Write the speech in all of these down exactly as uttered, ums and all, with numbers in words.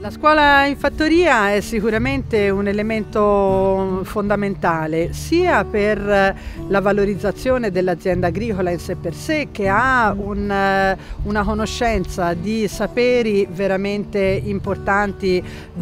La scuola in fattoria è sicuramente un elemento fondamentale sia per la valorizzazione dell'azienda agricola in sé per sé, che ha un, una conoscenza di saperi veramente importanti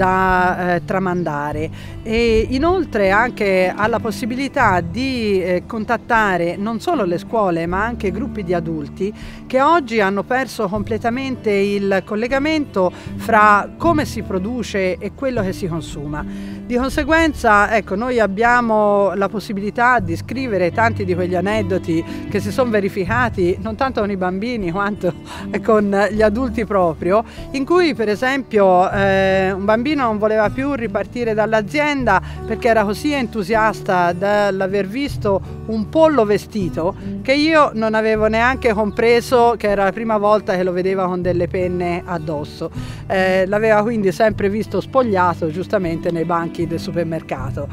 da eh, tramandare, e inoltre anche ha la possibilità di eh, contattare non solo le scuole ma anche gruppi di adulti che oggi hanno perso completamente il collegamento fra come si produce e quello che si consuma. Di conseguenza, ecco, noi abbiamo la possibilità di scrivere tanti di quegli aneddoti che si sono verificati non tanto con i bambini quanto con gli adulti proprio, in cui per esempio eh, un bambino non voleva più ripartire dall'azienda perché era così entusiasta dall'aver visto un pollo vestito che io non avevo neanche compreso che era la prima volta che lo vedeva con delle penne addosso. Eh, l'aveva quindi sempre visto spogliato giustamente nei banchi del supermercato.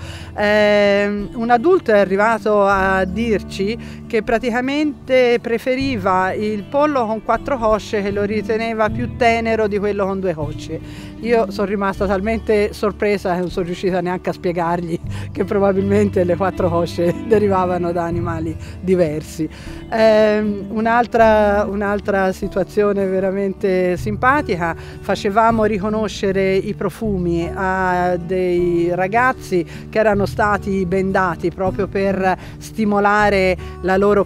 Eh, un adulto è arrivato a dirci che praticamente preferiva il pollo con quattro cosce, che lo riteneva più tenero di quello con due cosce. Io sono rimasta talmente sorpresa che non sono riuscita neanche a spiegargli che probabilmente le quattro cosce derivavano da animali diversi. Eh, un'altra, un'altra situazione veramente simpatica: facevamo riconoscere i profumi a dei ragazzi che erano stati bendati proprio per stimolare la loro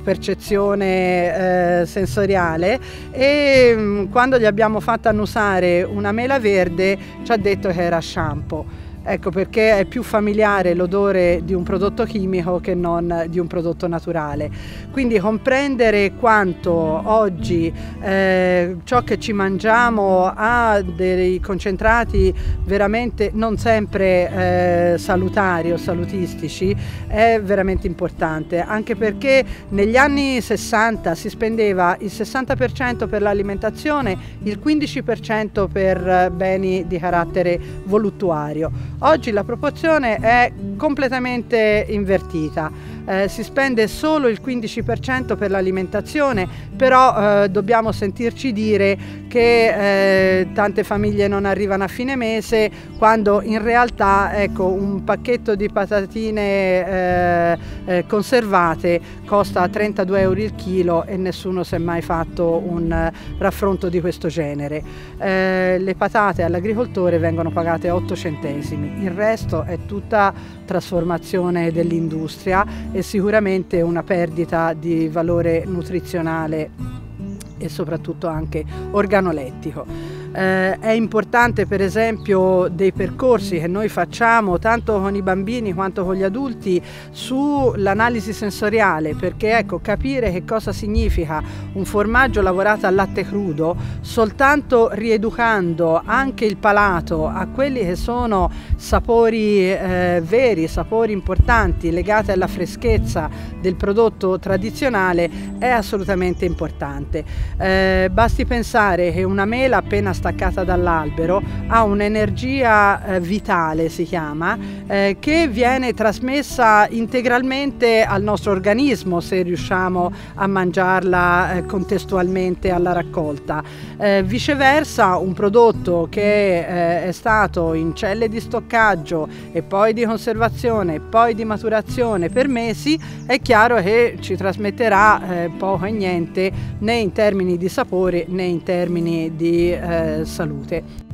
percezione eh, sensoriale, e mh, quando gli abbiamo fatto annusare una mela verde ci ha detto che era shampoo. Ecco perché è più familiare l'odore di un prodotto chimico che non di un prodotto naturale. Quindi comprendere quanto oggi eh, ciò che ci mangiamo ha dei concentrati veramente non sempre eh, salutari o salutistici è veramente importante, anche perché negli anni sessanta si spendeva il sessanta per cento per l'alimentazione, il quindici per cento per beni di carattere voluttuario. Oggi la proporzione è completamente invertita. Eh, si spende solo il quindici per cento per l'alimentazione, però eh, dobbiamo sentirci dire che eh, tante famiglie non arrivano a fine mese, quando in realtà, ecco, un pacchetto di patatine eh, eh, conservate costa trentadue euro il chilo e nessuno si è mai fatto un eh, raffronto di questo genere. Eh, le patate all'agricoltore vengono pagate otto centesimi, il resto è tutta trasformazione dell'industria e sicuramente una perdita di valore nutrizionale e soprattutto anche organolettico. Eh, è importante per esempio dei percorsi che noi facciamo tanto con i bambini quanto con gli adulti sull'analisi sensoriale, perché ecco, capire che cosa significa un formaggio lavorato al latte crudo soltanto rieducando anche il palato a quelli che sono sapori eh, veri, sapori importanti legati alla freschezza del prodotto tradizionale è assolutamente importante. Eh, basti pensare che una mela appena staccata dall'albero ha un'energia eh, vitale, si chiama, eh, che viene trasmessa integralmente al nostro organismo se riusciamo a mangiarla eh, contestualmente alla raccolta. Eh, viceversa, un prodotto che eh, è stato in celle di stoccaggio e poi di conservazione e poi di maturazione per mesi, è chiaro che ci trasmetterà eh, poco e niente né in termini di sapore né in termini di eh, salute.